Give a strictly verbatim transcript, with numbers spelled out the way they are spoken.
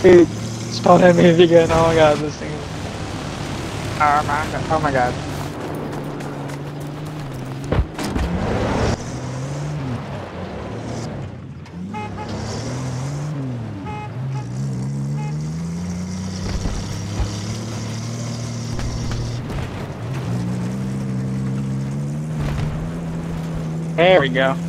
Dude, spawn at me again. Oh my god, this thing is... Oh my god. Oh my god. There we go.